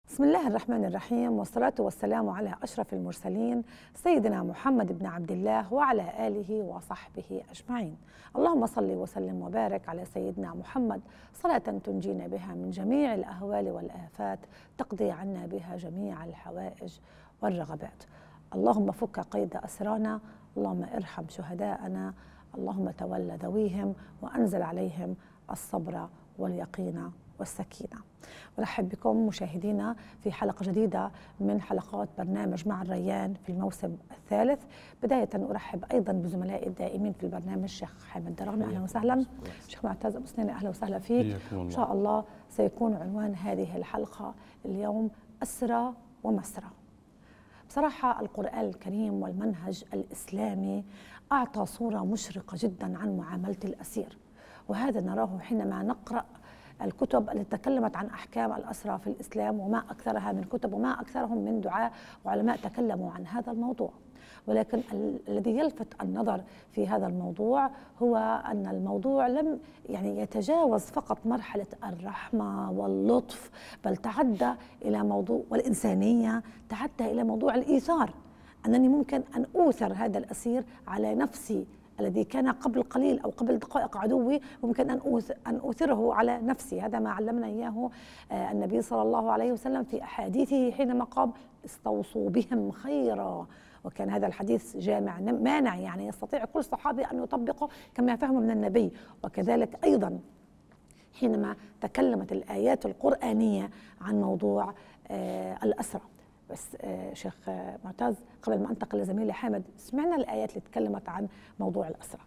بسم الله الرحمن الرحيم، والصلاة والسلام على أشرف المرسلين سيدنا محمد بن عبد الله وعلى آله وصحبه أجمعين. اللهم صل وسلم وبارك على سيدنا محمد صلاة تنجينا بها من جميع الأهوال والآفات، تقضي عنا بها جميع الحوائج والرغبات. اللهم فك قيد أسرانا، اللهم ارحم شهداءنا، اللهم تولى ذويهم وأنزل عليهم الصبر واليقين والسكينة. ورحب بكم مشاهدينا في حلقة جديدة من حلقات برنامج مع الريان في الموسم الثالث. بداية أرحب أيضا بزملائي الدائمين في البرنامج الشيخ حامد درامي، أهلا وسهلا. الشيخ معتز أبو سنينة، أهلا وسهلا فيك. إن شاء الله سيكون عنوان هذه الحلقة اليوم أسرى ومسرى. بصراحة القرآن الكريم والمنهج الإسلامي أعطى صورة مشرقة جدا عن معاملة الأسير، وهذا نراه حينما نقرأ الكتب التي تكلمت عن أحكام الأسرى في الإسلام، وما أكثرها من كتب وما أكثرهم من دعاة وعلماء تكلموا عن هذا الموضوع. ولكن الذي يلفت النظر في هذا الموضوع هو أن الموضوع لم يتجاوز فقط مرحلة الرحمة واللطف، بل تعدى إلى موضوع والإنسانية، تعدى إلى موضوع الإيثار، أنني ممكن أن أوثر هذا الأسير على نفسي الذي كان قبل قليل أو قبل دقائق عدوي، ممكن أن أوثره على نفسي. هذا ما علمنا إياه النبي صلى الله عليه وسلم في أحاديثه حينما قال استوصوا بهم خيرا، وكان هذا الحديث جامع مانع، يعني يستطيع كل صحابي أن يطبقه كما فهم من النبي. وكذلك أيضا حينما تكلمت الآيات القرآنية عن موضوع الأسرى. بس شيخ معتز، قبل ما انتقل لزميلي حامد، سمعنا الآيات اللي تكلمت عن موضوع الأسرى.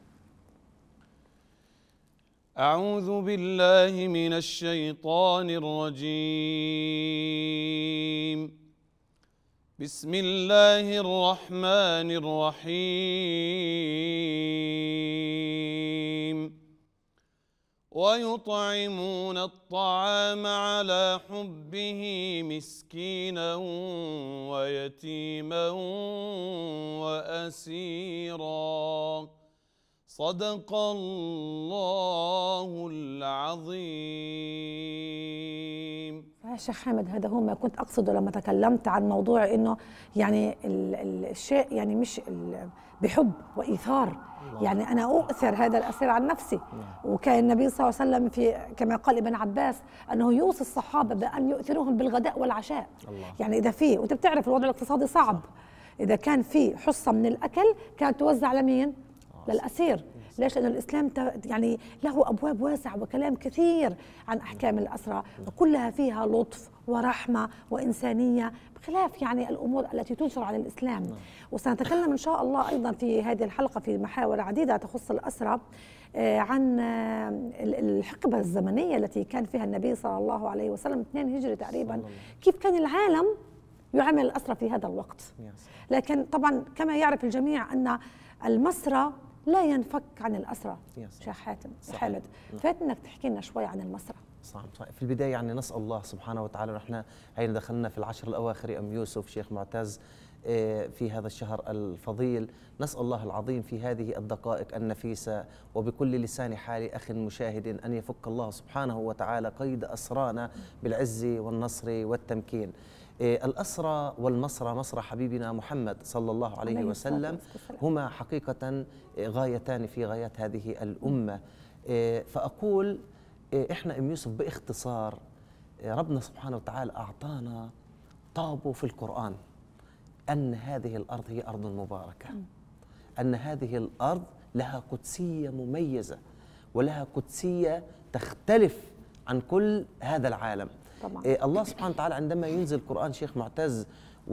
أعوذ بالله من الشيطان الرجيم. بسم الله الرحمن الرحيم. ويطعمون الطعام على حبه مسكينا ويتيما وأسيرا. صدق الله العظيم. شيخ حامد، هذا هو ما كنت أقصده لما تكلمت عن موضوع إنه الشيء مش بحب وإيثار، أنا أؤثر هذا الأسير عن نفسي. وكان النبي صلى الله عليه وسلم كما قال ابن عباس أنه يوصي الصحابة بأن يؤثروهم بالغداء والعشاء. إذا فيه، وأنت بتعرف الوضع الاقتصادي صعب، إذا كان في حصة من الأكل كانت توزع على مين؟ للأسير. ليش؟ لأن الإسلام له أبواب واسعة وكلام كثير عن أحكام الأسرى، وكلها فيها لطف ورحمة وإنسانية، بخلاف الأمور التي تنشر على الإسلام. وسنتكلم إن شاء الله أيضا في هذه الحلقة في محاور عديدة تخص الأسرى عن الحقبة الزمنية التي كان فيها النبي صلى الله عليه وسلم 2 هجري تقريبا، كيف كان العالم يعامل الأسرى في هذا الوقت. لكن طبعا كما يعرف الجميع أن المسرى لا ينفك عن الأسرى. شيخ حامد، فات انك تحكي لنا شوي عن المسرى. صح. في البداية نسأل الله سبحانه وتعالى، ونحن هينا دخلنا في العشر الأواخر يا أم يوسف شيخ معتز في هذا الشهر الفضيل، نسأل الله العظيم في هذه الدقائق النفيسة وبكل لسان حال أخ مشاهد أن يفك الله سبحانه وتعالى قيد أسرانا بالعز والنصر والتمكين. الأسرى والمسرى، مسرى حبيبنا محمد صلى الله عليه وسلم، هما حقيقة غايتان في غايات هذه الأمة. فأقول إحنا أم يوسف باختصار، ربنا سبحانه وتعالى أعطانا طابو في القرآن أن هذه الأرض هي أرض مباركة، أن هذه الأرض لها قدسية مميزة ولها قدسية تختلف عن كل هذا العالم. طبعا. الله سبحانه وتعالى عندما ينزل القرآن شيخ معتز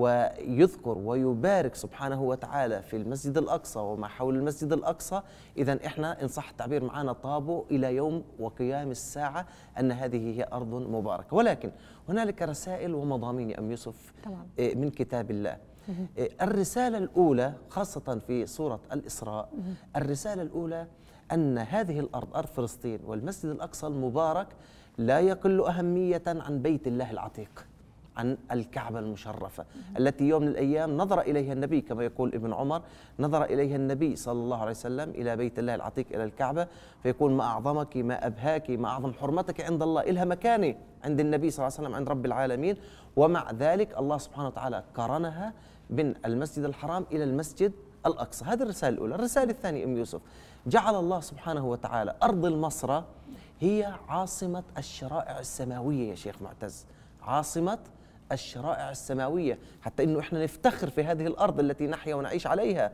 ويذكر ويبارك سبحانه وتعالى في المسجد الأقصى وما حول المسجد الأقصى، إذن إحنا إن صح التعبير معنا طابو إلى يوم وقيام الساعة أن هذه هي أرض مباركة. ولكن هنالك رسائل ومضامين يا أم يوسف من كتاب الله. الرسالة الأولى خاصة في سورة الإسراء، الرسالة الأولى أن هذه الأرض، أرض فلسطين والمسجد الأقصى المبارك، لا يقل أهمية عن بيت الله العتيق، عن الكعبة المشرفة التي يوم من الأيام نظر إليها النبي، كما يقول ابن عمر، نظر إليها النبي صلى الله عليه وسلم إلى بيت الله العتيق، إلى الكعبة، فيقول ما أعظمك، ما أبهاك، ما أعظم حرمتك عند الله، إلها مكانة عند النبي صلى الله عليه وسلم، عند رب العالمين. ومع ذلك الله سبحانه وتعالى قرنها من المسجد الحرام إلى المسجد الأقصى. هذه الرسالة الأولى. الرسالة الثانية أم يوسف، جعل الله سبحانه وتعالى أرض المصرة هي عاصمة الشرائع السماوية يا شيخ معتز، عاصمة الشرائع السماوية، حتى إنه إحنا نفتخر في هذه الأرض التي نحيا ونعيش عليها.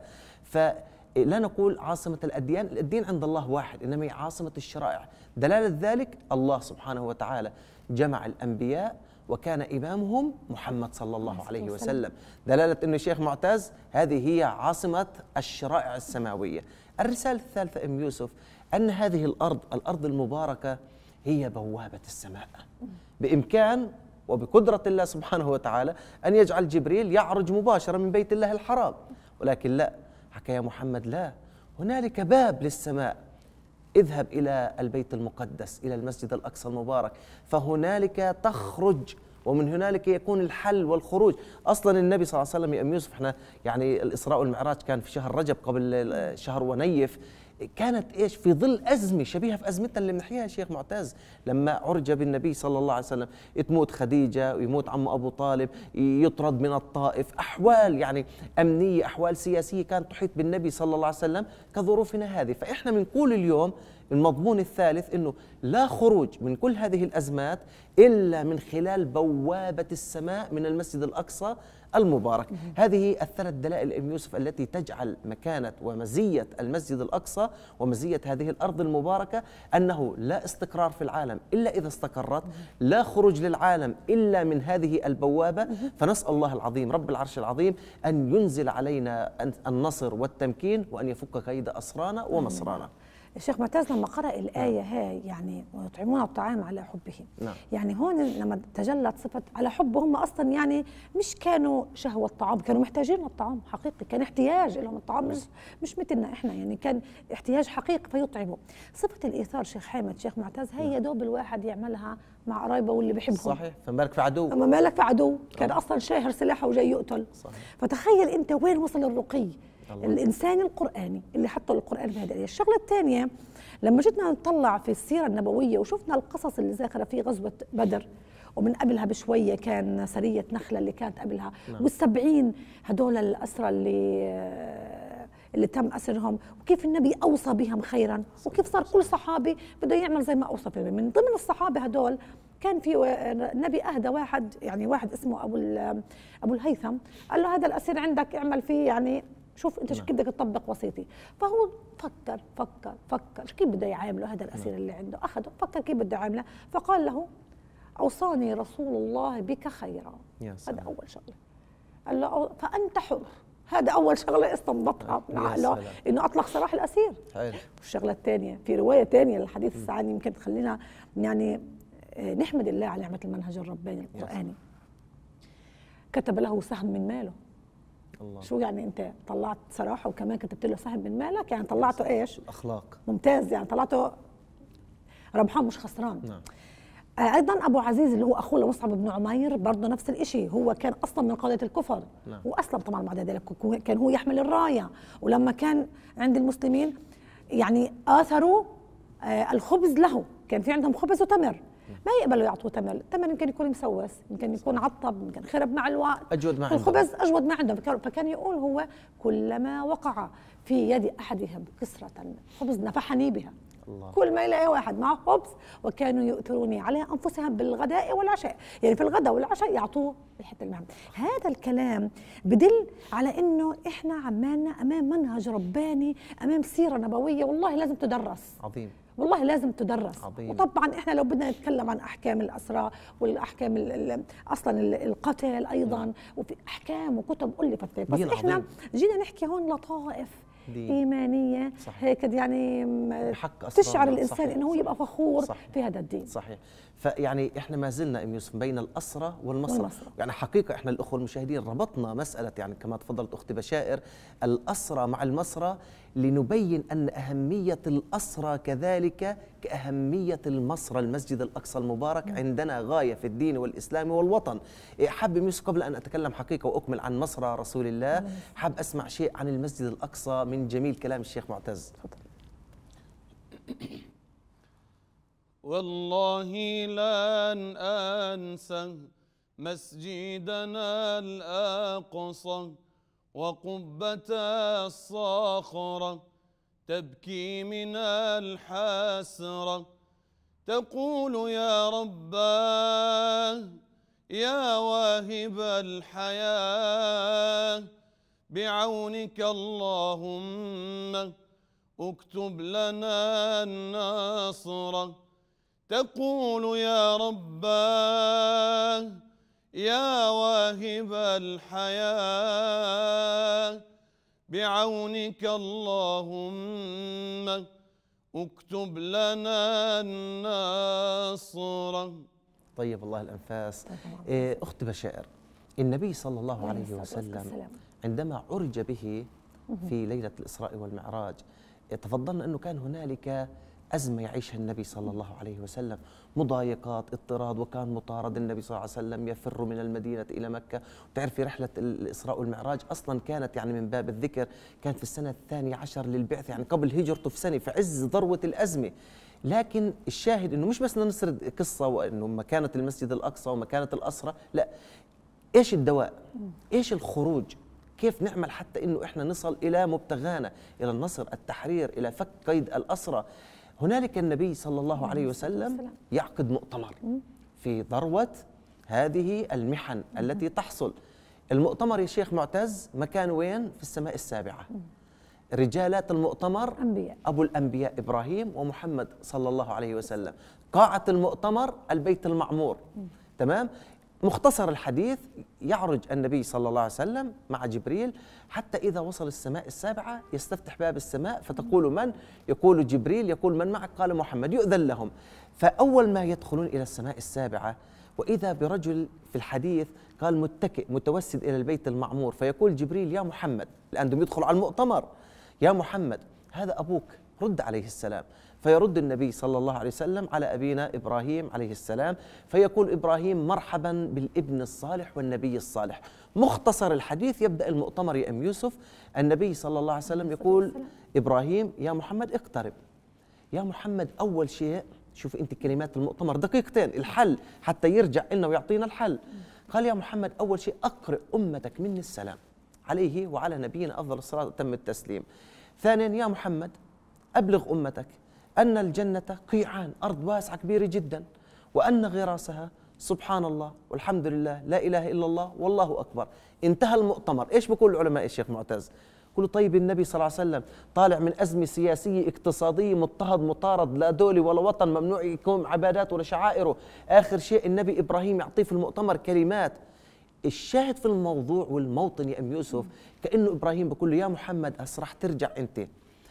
فلا نقول عاصمة الأديان، الدين عند الله واحد، إنما هي عاصمة الشرائع. دلالة ذلك الله سبحانه وتعالى جمع الأنبياء وكان إمامهم محمد صلى الله عليه وسلم. دلالة أنه شيخ معتز هذه هي عاصمة الشرائع السماوية. الرسالة الثالثة أم يوسف، أن هذه الأرض المباركة هي بوابة السماء، بإمكان وبقدرة الله سبحانه وتعالى أن يجعل جبريل يعرج مباشرة من بيت الله الحرام، ولكن لا، حكى يا محمد لا، هنالك باب للسماء، اذهب إلى البيت المقدس، إلى المسجد الأقصى المبارك، فهنالك تخرج، ومن هنالك يكون الحل والخروج. أصلا النبي صلى الله عليه وسلم يا أم يوسف، احنا يعني الإسراء والمعراج كان في شهر رجب قبل شهر ونيف، كانت ايش في ظل أزمة شبيهة في أزمتنا اللي بنحكيها يا شيخ معتز، لما عرج بالنبي صلى الله عليه وسلم، تموت خديجة ويموت عمه أبو طالب، يطرد من الطائف، أحوال يعني أمنية، أحوال سياسية كانت تحيط بالنبي صلى الله عليه وسلم كظروفنا هذه. فإحنا بنقول اليوم المضمون الثالث إنه لا خروج من كل هذه الأزمات إلا من خلال بوابة السماء من المسجد الأقصى المبارك. هذه الثلاث دلائل أم يوسف التي تجعل مكانة ومزية المسجد الأقصى ومزية هذه الأرض المباركة أنه لا استقرار في العالم إلا إذا استقرت، لا خروج للعالم إلا من هذه البوابة. فنسأل الله العظيم رب العرش العظيم أن ينزل علينا النصر والتمكين، وأن يفك كيد أسرانا ومصرانا. الشيخ معتز لما قرأ الآية هاي يعني ويطعمون الطعام على حبه، يعني هون لما تجلت صفة على حبه، هم أصلا يعني مش كانوا شهوة الطعام، كانوا محتاجين للطعام حقيقي، كان احتياج لهم الطعام، مش مثلنا إحنا، يعني كان احتياج حقيقي فيطعموا. صفة الإيثار شيخ حامد شيخ معتز هي يا دوب الواحد يعملها مع قرايبه واللي بيحبهم. صحيح، فما بالك في عدو، أما مالك في عدو كان أصلا شاهر سلاحه وجاي يقتل. صحيح. فتخيل أنت وين وصل الرقي الإنساني القرآني اللي حطه القرآن في هذه الآية. الشغلة الثانية لما جينا نطلع في السيرة النبوية وشفنا القصص اللي ذاكرة في غزوة بدر، ومن قبلها بشوية كان سرية نخلة اللي كانت قبلها، وال70 هدول الأسرى اللي تم أسرهم، وكيف النبي أوصى بهم خيرا، وكيف صار كل صحابي بده يعمل زي ما أوصى فيه. من ضمن الصحابة هدول كان في النبي أهدى واحد، يعني واحد اسمه أبو الهيثم، قال له هذا الأسير عندك اعمل فيه، يعني شوف انت كيف بدك تطبق وصيتي. فهو فكر كيف بده يعامله هذا الاسير اللي عنده، اخذه فكر كيف بده يعامله، فقال له اوصاني رسول الله بك خيرا. هذا اول شغله قال له فانت حر. هذا اول شغله استنبطها من عقله، انه اطلق سراح الاسير. والشغله الثانيه في روايه ثانيه للحديث السعاني يمكن تخلينا يعني نحمد الله على نعمه المنهج الرباني القراني. كتب له سهم من ماله. الله. شو يعني انت طلعت سراحه وكمان كتبت له سهم من مالك، يعني طلعته ايش؟ الاخلاق. ممتاز، يعني طلعته ربحان مش خسران. نعم. ايضا ابو عزيز اللي هو اخوه لمصعب بن عمير برضه نفس الشيء، هو كان اصلا من قاده الكفر. نعم. واسلم طبعا بعد ذلك، كان هو يحمل الرايه، ولما كان عند المسلمين يعني اثروا الخبز له، كان في عندهم خبز وتمر، ما يقبلوا يعطوه تمر، التمر يمكن يكون مسوس، يمكن يكون عطب، يمكن خرب مع الوقت، اجود ما عندهم، الخبز اجود ما عندهم. فكان يقول هو كلما وقع في يد احدهم كسرة خبز نفحني بها. الله. كل ما يلاقي واحد معه خبز وكانوا يؤثروني على انفسهم بالغداء والعشاء، يعني في الغداء والعشاء يعطوه الحته اللي معهم. هذا الكلام بدل على انه احنا عمالنا امام منهج رباني، امام سيره نبويه والله لازم تدرس. عظيم. والله لازم تدرس. عظيم. وطبعا احنا لو بدنا نتكلم عن احكام الاسرى والاحكام اصلا القتل ايضا، وفي احكام وكتب الفت فيها، بس احنا جينا نحكي هون لطائف ايمانيه. صحيح. هيك يعني تشعر الانسان انه هو يبقى فخور. صحيح. في هذا الدين. صحيح. فيعني احنا ما زلنا ام يوسف بين الأسرى والمسرى. يعني حقيقة احنا الأخوة المشاهدين ربطنا مسألة، يعني كما تفضلت أختي بشائر، الأسرى مع المسرى لنبين أن أهمية الأسرى كذلك كأهمية المسرى المسجد الأقصى المبارك عندنا غاية في الدين والإسلام والوطن. حاب يوسف قبل أن أتكلم حقيقة وأكمل عن مسرى رسول الله، حاب أسمع شيء عن المسجد الأقصى من جميل كلام الشيخ معتز. والله لن أنسى مسجدنا الأقصى وقبة الصخرة تبكي من الحسرة تقول يا رباه يا واهب الحياة بعونك اللهم اكتب لنا النصر. تقول يا رباه يا واهب الحياة بعونك اللهم اكتب لنا النصر. طيب الله الأنفاس. أخت بشائر، النبي صلى الله عليه وسلم عندما عرج به في ليلة الإسراء والمعراج تفضلنا أنه كان هنالك أزمة يعيشها النبي صلى الله عليه وسلم، مضايقات، اضطراد، وكان مطارد النبي صلى الله عليه وسلم يفر من المدينة إلى مكة. وتعرفي رحلة الإسراء والمعراج أصلا كانت يعني من باب الذكر كانت في السنة 12 للبعث، يعني قبل هجرته في سنة، في عز ذروة الأزمة. لكن الشاهد أنه مش بس نسرد قصة وأنه مكانة المسجد الأقصى ومكانة الأسرى، لا، إيش الدواء؟ إيش الخروج؟ كيف نعمل حتى أنه إحنا نصل إلى مبتغانا، إلى النصر، التحرير، إلى فك قيد الأسرى. هنالك النبي صلى الله عليه وسلم يعقد مؤتمر في ذروة هذه المحن التي تحصل. المؤتمر يا شيخ معتز مكان وين؟ في السماء السابعة. رجالات المؤتمر أبو الأنبياء إبراهيم ومحمد صلى الله عليه وسلم. قاعة المؤتمر البيت المعمور. تمام؟ مختصر الحديث، يعرج النبي صلى الله عليه وسلم مع جبريل حتى إذا وصل السماء السابعة يستفتح باب السماء، فتقول من؟ يقول جبريل. يقول من معك؟ قال محمد. يؤذن لهم، فأول ما يدخلون إلى السماء السابعة وإذا برجل في الحديث قال متكئ متوسد إلى البيت المعمور، فيقول جبريل يا محمد، لأنهم يدخلوا على المؤتمر، يا محمد هذا أبوك، رد عليه السلام. فيرد النبي صلى الله عليه وسلم على أبينا إبراهيم عليه السلام، فيقول إبراهيم مرحبا بالابن الصالح والنبي الصالح. مختصر الحديث، يبدأ المؤتمر يا أم يوسف. النبي صلى الله عليه وسلم يقول إبراهيم يا محمد اقترب. يا محمد أول شيء، شوف أنت كلمات المؤتمر دقيقتين، الحل حتى يرجع لنا ويعطينا الحل. قال يا محمد أول شيء أقرئ أمتك مني السلام عليه وعلى نبينا أفضل الصلاة وأتم التسليم. ثانيا يا محمد أبلغ أمتك أن الجنة قيعان، أرض واسعة كبيرة جدا، وأن غراسها سبحان الله والحمد لله لا إله إلا الله والله أكبر. انتهى المؤتمر. إيش بقول العلماء يا شيخ معتز؟ يقولوا طيب النبي صلى الله عليه وسلم طالع من أزمة سياسية اقتصادية، مضطهد مطارد، لا دولة ولا وطن، ممنوع يقوم عباداته ولا شعائره. آخر شيء النبي إبراهيم يعطيه في المؤتمر كلمات. الشاهد في الموضوع والموطن يا أم يوسف كأنه إبراهيم بقول له يا محمد راح ترجع أنت،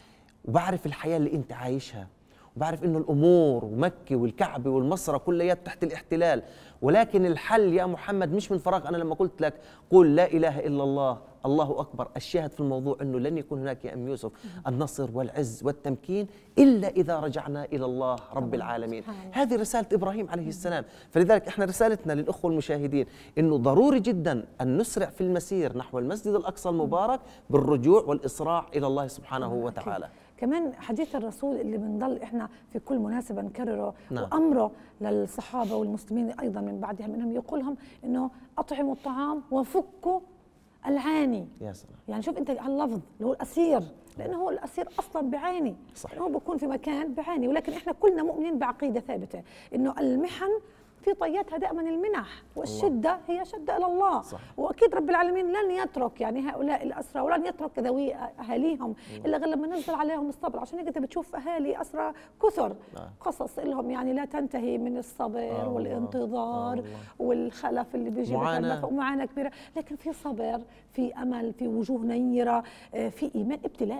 وبعرف الحياة اللي أنت عايشها، وبعرف إنه الأمور ومكة والكعبة والمصرة كليات تحت الاحتلال، ولكن الحل يا محمد مش من فراغ. أنا لما قلت لك قول لا إله إلا الله الله أكبر، الشاهد في الموضوع أنه لن يكون هناك يا أم يوسف النصر والعز والتمكين إلا إذا رجعنا إلى الله رب العالمين. هذه رسالة إبراهيم عليه السلام. فلذلك إحنا رسالتنا للأخوة المشاهدين أنه ضروري جدا أن نسرع في المسير نحو المسجد الأقصى المبارك بالرجوع والإسراع إلى الله سبحانه وتعالى. كمان حديث الرسول اللي بنضل احنا في كل مناسبه نكرره، وامره للصحابه والمسلمين ايضا من بعدهم انهم يقولهم انه اطعموا الطعام وفكوا العاني. يا سلام. يعني شوف انت اللفظ اللي هو الاسير، لانه هو الاسير اصلا بعاني، صحيح. هو بيكون في مكان بعاني، ولكن احنا كلنا مؤمنين بعقيده ثابته انه المحن في طياتها دائما المنح، والشده هي شده الى الله. صح. واكيد رب العالمين لن يترك يعني هؤلاء الاسرى، ولن يترك ذوي اهاليهم الا غير لما ننزل عليهم الصبر. عشان هيك انت بتشوف اهالي اسرى كثر قصص لهم يعني لا تنتهي من الصبر والانتظار والخلف اللي بيجي معاناه كبيره، لكن في صبر، في امل، في وجوه نيره، في ايمان، ابتلاء.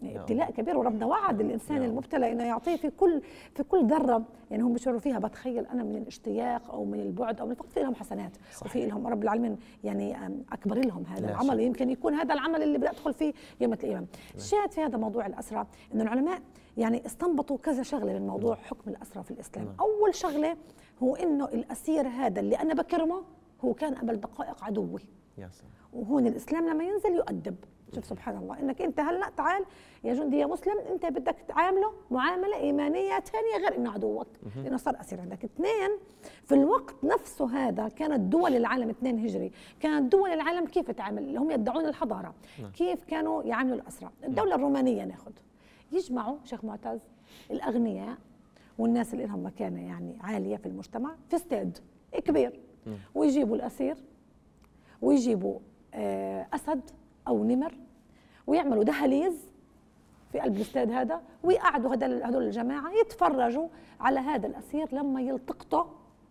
ابتلاء كبير، وربنا وعد الانسان المبتلى انه يعطيه في كل ذره، يعني هم بيشعروا فيها، بتخيل انا من الاشتياق او من البعد او من الفقد، في لهم حسنات وفي لهم رب العالمين يعني اكبر لهم هذا العمل، يمكن يكون هذا العمل اللي بدي ادخل فيه يوم القيامه. الشاهد في هذا موضوع الاسرى انه العلماء يعني استنبطوا كذا شغله من موضوع حكم الاسرى في الاسلام. اول شغله هو انه الاسير هذا اللي انا بكرمه هو كان قبل دقائق عدوي. يا سلام. وهون الاسلام لما ينزل يؤدب. شوف سبحان الله، انك انت هلا تعال يا جندي يا مسلم، انت بدك تعامله معامله ايمانيه ثانيه غير انه عدوك، لانه صار اسير عندك. اثنين، في الوقت نفسه هذا كانت دول العالم 2 هجري، كانت دول العالم كيف تعامل اللي هم يدعون الحضاره، كيف كانوا يعاملوا الاسرى. الدوله الرومانيه ناخذ، يجمعوا شيخ معتز الاغنياء والناس اللي لهم مكانه يعني عاليه في المجتمع في استاد كبير، ويجيبوا الاسير ويجيبوا اسد او نمر، ويعملوا دهاليز في قلب الاستاد هذا، ويقعدوا هدول الجماعه يتفرجوا على هذا الاسير لما يلتقطوا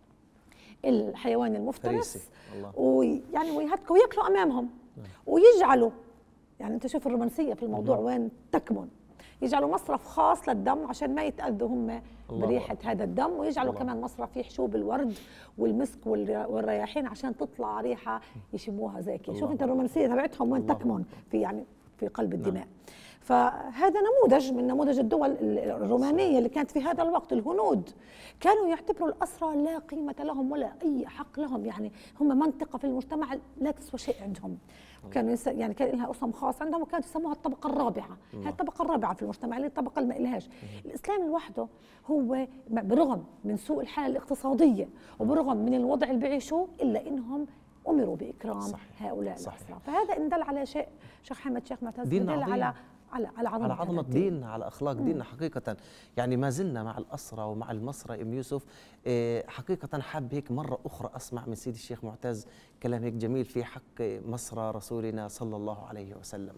الحيوان المفترس، ويعني ويهتكوا وياكلوا امامهم، ويجعلوا يعني انت شوف الرومانسيه في الموضوع وين تكمن، يجعلوا مصرف خاص للدم عشان ما يتاذوا هم بريحه هذا الدم، ويجعلوا كمان مصرف فيه حشوب الورد والمسك والرياحين عشان تطلع ريحه يشموها زي كذا. شوف انت الرومانسيه تبعتهم وين تكمن في يعني في قلب الدماء. فهذا نموذج من نموذج الدول الرومانيه اللي كانت في هذا الوقت. الهنود كانوا يعتبروا الاسرى لا قيمه لهم ولا اي حق لهم، يعني هم منطقه في المجتمع لا تسوى شيء عندهم، وكانوا يعني كان لها اسم خاص عندهم، وكانوا يسموها الطبقه الرابعه. هي الطبقه الرابعه في المجتمع، اللي الطبقه اللي ما لهاش. الاسلام لوحده هو برغم من سوء الحاله الاقتصاديه وبرغم من الوضع اللي بيعيشوه الا انهم امروا باكرام هؤلاء الاسرى. فهذا ان دل على شيء شيخ حمد شيخ معتز، دل على عظمة ديننا، على أخلاق ديننا حقيقة. يعني ما زلنا مع الأسرى ومع المسرى أم يوسف. حقيقة حاب هيك مرة أخرى أسمع من سيدي الشيخ معتز كلام هيك جميل في حق مسرى رسولنا صلى الله عليه وسلم.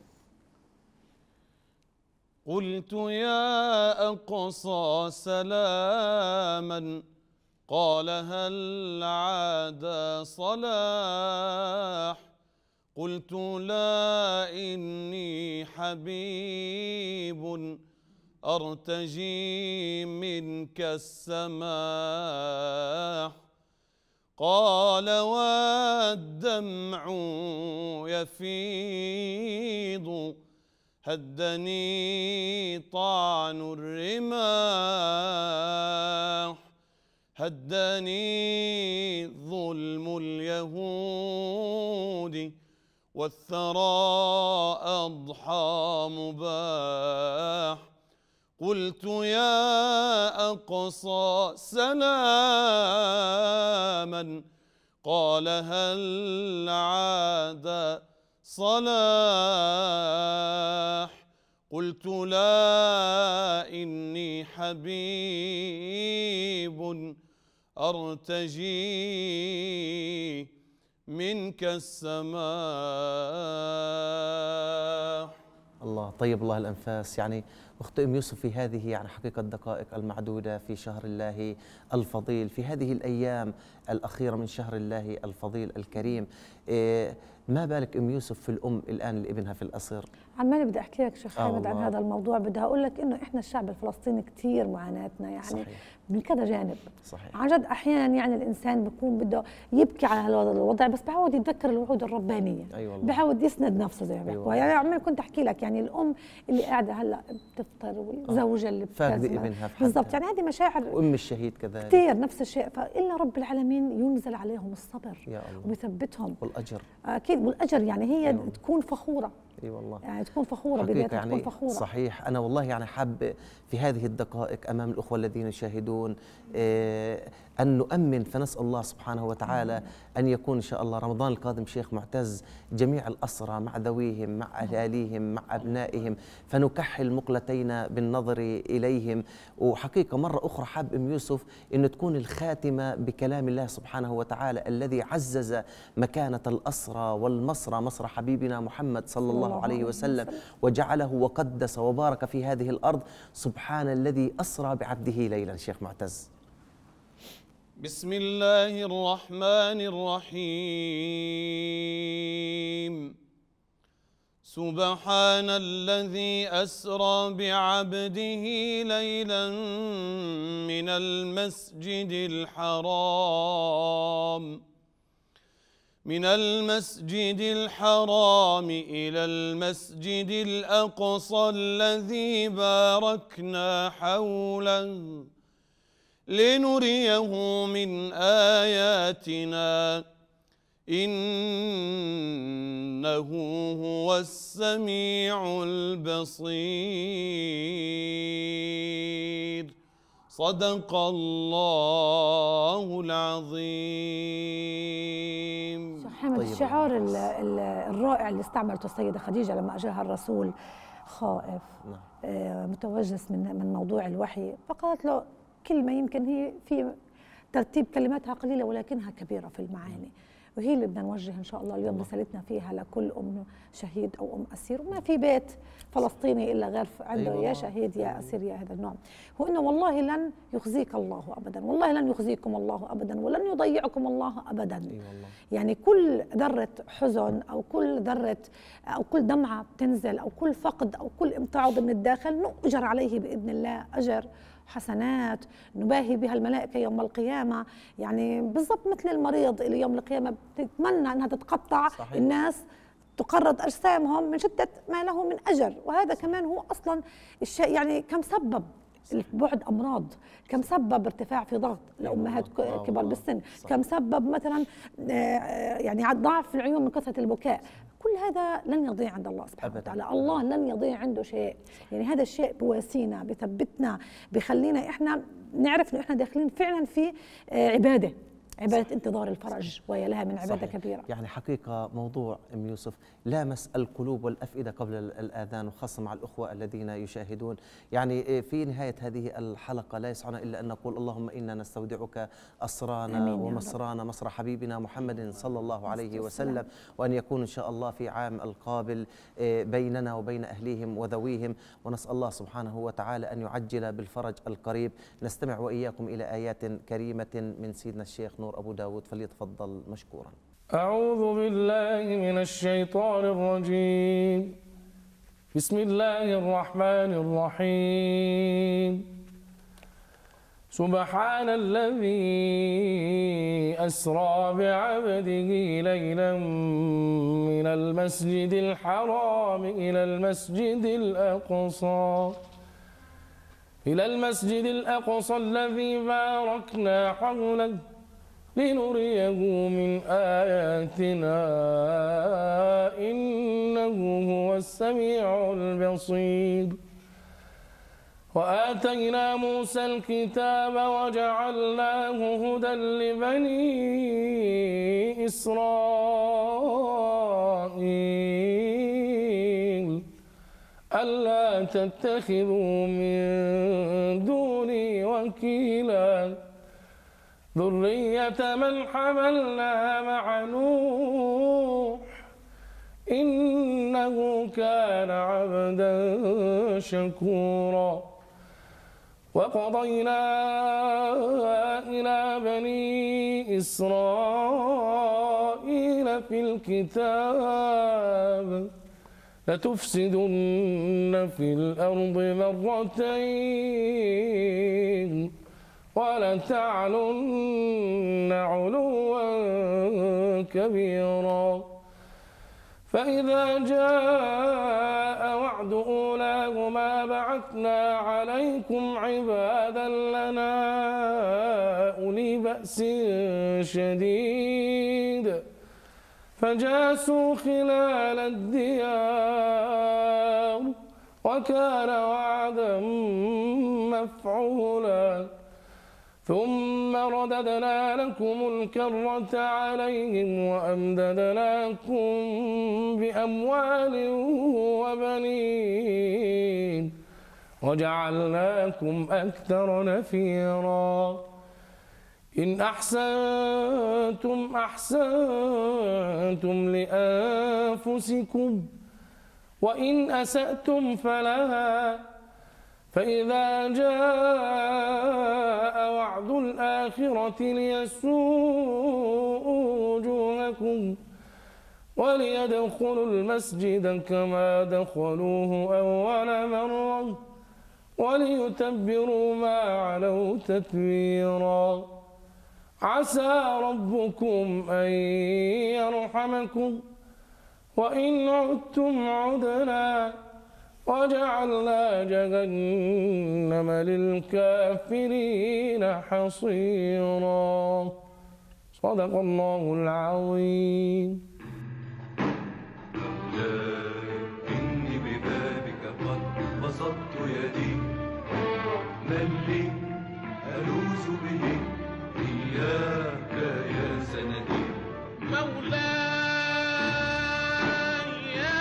قلت يا أقصى سلاما، قال هل عاد صلاح؟ قلت لا إني حبيب أرتجي منك السماح. قال والدمع يفيض هدني طعن الرماح، هدني ظلم اليهود والثرى أضحى مباح. قلت يا أقصى سلاما، قال هل عاد صلاح؟ قلت لا إني حبيب أرتجي منك السماح. الله طيب الله الأنفاس. يعني أخت أم يوسف، في هذه يعني حقيقة الدقائق المعدودة في شهر الله الفضيل، في هذه الأيام الأخيرة من شهر الله الفضيل الكريم، ما بالك أم يوسف في الأم الآن اللي ابنها في الأسر؟ عمالي بدي أحكي لك شيخ حامد عن هذا الموضوع. بدي أقول لك إنه إحنا الشعب الفلسطيني كثير معاناتنا يعني صحيح. من كذا جانب صحيح. عن جد أحيانا يعني الإنسان بيكون بده يبكي على هذا الوضع، بس بيعود يتذكر الوعود الربانية، بيعود يسند نفسه زي ما بيحكوا. يعني عمال كنت أحكي لك يعني الأم اللي قاعدة هلا بتفطر، والزوجة اللي فاقدة ابنها في بالضبط، يعني هذه مشاعر. وأم الشهيد كذلك كثير نفس الشيء. فإلا رب العالمين ينزل عليهم الصبر يا الله، وبيثبتهم والأجر أكيد، والأجر يعني هي تكون فخورة. اي والله يعني تكون فخورة بذاتها، يعني تكون فخورة. صحيح. أنا والله يعني حاب في هذه الدقائق أمام الأخوة الذين يشاهدون أن نؤمن، فنسأل الله سبحانه وتعالى أن يكون إن شاء الله رمضان القادم شيخ معتز جميع الأسرى مع ذويهم، مع أهاليهم، مع أبنائهم، فنكحل مقلتينا بالنظر إليهم. وحقيقة مرة أخرى حاب أم يوسف أن تكون الخاتمة بكلام الله سبحانه وتعالى الذي عزز مكانة الأسرى والمسرى، مسرى حبيبنا محمد صلى الله عليه وسلم، وجعله وقدس وبارك في هذه الأرض. سبحان الذي أسرى بعبده ليلا. شيخ معتز. بسم الله الرحمن الرحيم. سبحان الذي أسرى بعبده ليلا من المسجد الحرام إلى المسجد الأقصى الذي باركنا حوله لنريه من آياتنا إنه هو السميع البصير. صدق الله العظيم. حمد الشعار الرائع اللي استعملته السيدة خديجة لما أجاها الرسول خائف متوجس من موضوع الوحي، فقالت له كلمة يمكن هي في ترتيب كلماتها قليلة ولكنها كبيرة في المعاني، وهي اللي بدنا نوجه إن شاء الله اليوم رسالتنا فيها لكل أم شهيد أو أم أسير، وما في بيت فلسطيني إلا غير عنده يا شهيد يا أسير يا هذا النوع. هو إنه والله لن يخزيك الله أبدا، والله لن يخزيكم الله أبدا، ولن يضيعكم الله أبدا. يعني كل ذرة حزن أو كل ذرة أو كل دمعة بتنزل أو كل فقد أو كل امتعاض من الداخل نؤجر عليه بإذن الله أجر حسنات نباهي بها الملائكة يوم القيامة. يعني بالضبط مثل المريض اللي يوم القيامة بتتمنى أنها تتقطع صحيح. الناس تقرض أجسامهم من شدة ما له من أجر، وهذا كمان هو أصلا الشيء. يعني كم سبب البعد أمراض، كم سبب ارتفاع في ضغط الأمهات كبار بالسن، كم سبب مثلا يعني ضعف في العيون من كثرة البكاء. كل هذا لن يضيع عند الله سبحانه وتعالى، الله لن يضيع عنده شيء. يعني هذا الشيء بواسينا بثبتنا بخلينا إحنا نعرف إنه إحنا داخلين فعلا في عبادة انتظار الفرج، وهي لها من عبادة كبيرة. يعني حقيقة موضوع أم يوسف لامس القلوب والأفئدة قبل الآذان، وخاصة مع الأخوة الذين يشاهدون. يعني في نهاية هذه الحلقة لا يسعنا إلا أن نقول اللهم إنا نستودعك أسرانا ومصرانا مصر حبيبنا محمد صلى الله عليه وسلم، وأن يكون إن شاء الله في عام القابل بيننا وبين أهليهم وذويهم، ونسأل الله سبحانه وتعالى أن يعجل بالفرج القريب. نستمع وإياكم إلى آيات كريمة من سيدنا الشيخ نور أبو داود، فليتفضل مشكورا. أعوذ بالله من الشيطان الرجيم. بسم الله الرحمن الرحيم. سبحان الذي أسرى بعبده ليلا من المسجد الحرام إلى المسجد الأقصى الذي باركنا حوله لنريه من آياتنا إنه هو السميع البصير. وآتينا موسى الكتاب وجعلناه هدى لبني إسرائيل ألا تتخذوا من دوني وكيلا ذرية من حملنا مع نوح إنه كان عبدا شكورا. وقضينا إلى بني إسرائيل في الكتاب لتفسدن في الأرض مرتين ولتعلن علوا كبيرا. فإذا جاء وعد أولاهما بعثنا عليكم عبادا لنا أولي بأس شديد فجاسوا خلال الديار وكان وعدا مفعولا. ثم رددنا لكم الكرة عليهم وأمددناكم بأموال وبنين وجعلناكم أكثر نفيرا. إن أحسنتم أحسنتم لأنفسكم وإن أسأتم فلها. فإذا جاء وعد الآخرة ليسوءوا وجوهكم وليدخلوا المسجد كما دخلوه أول مرة وليتبروا ما علوا تتبيرا. عسى ربكم أن يرحمكم وإن عدتم عدنا وجعلنا جهنم للكافرين حصيرا. صدق الله العظيم. إني ببابك قد بسطت يدي، من لي ألوذ به إياك يا سندي. مولاي يا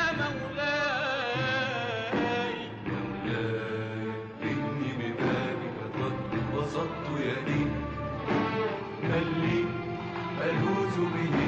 مولاي، مولاي إني ببابك قد بسطت يدي، من لي ألوذ به